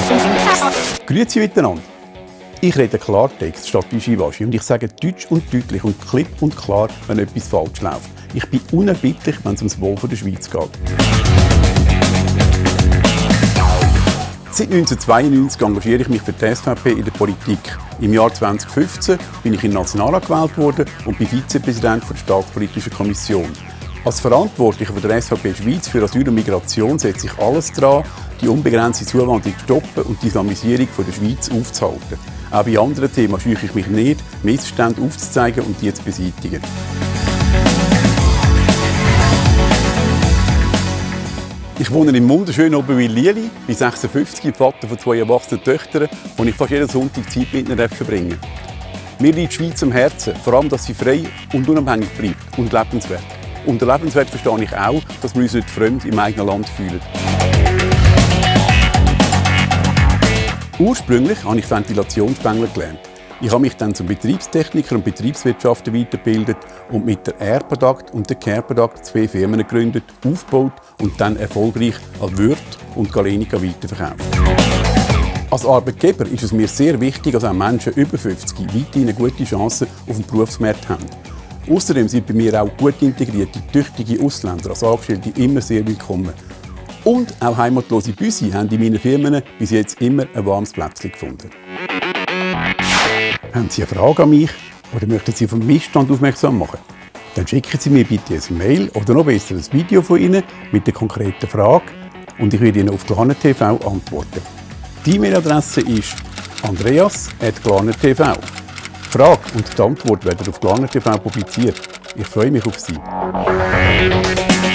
Grüezi miteinander. Ich rede Klartext statt Wischiwaschi und ich sage deutsch und deutlich und klipp und klar, wenn etwas falsch läuft. Ich bin unerbittlich, wenn es ums Wohl der Schweiz geht. Seit 1992 engagiere ich mich für die SVP in der Politik. Im Jahr 2015 bin ich in den Nationalrat gewählt worden und bin Vizepräsident der Staatspolitischen Kommission. Als Verantwortlicher der SVP Schweiz für Asyl und Migration setze ich alles daran, die unbegrenzte Zuwanderung zu stoppen und die Islamisierung der Schweiz aufzuhalten. Auch bei anderen Themen scheue ich mich nicht, Missstände aufzuzeigen und die zu beseitigen. Ich wohne im wunderschönen Oberwil-Lieli, bin 56, Vater von 2 erwachsenen Töchtern, wo ich fast jeden Sonntag Zeit mit ihnen verbringe. Mir liegt die Schweiz am Herzen, vor allem, dass sie frei und unabhängig bleibt und lebenswert. Unter lebenswert verstehe ich auch, dass wir uns nicht fremd im eigenen Land fühlen. Ursprünglich habe ich Ventilationsspengler gelernt. Ich habe mich dann zum Betriebstechniker und Betriebswirtschaftler weitergebildet und mit der Airproduct und der Careproduct 2 Firmen gegründet, aufgebaut und dann erfolgreich als Würth und Galenica weiterverkauft. Als Arbeitgeber ist es mir sehr wichtig, dass auch Menschen über 50 weiterhin eine gute Chance auf dem Berufsmarkt haben. Außerdem sind bei mir auch gut integrierte, tüchtige Ausländer als Angestellte immer sehr willkommen. Und auch heimatlose Büsi haben in meinen Firmen bis jetzt immer ein warmes Plätzchen gefunden. Haben Sie eine Frage an mich oder möchten Sie auf den Missstand aufmerksam machen? Dann schicken Sie mir bitte ein Mail oder noch besser ein Video von Ihnen mit der konkreten Frage und ich werde Ihnen auf Glaner.tv antworten. Die E-Mail-Adresse ist andreas@glaner.tv. Die Frage und die Antwort werden auf Glaner.tv publiziert. Ich freue mich auf Sie.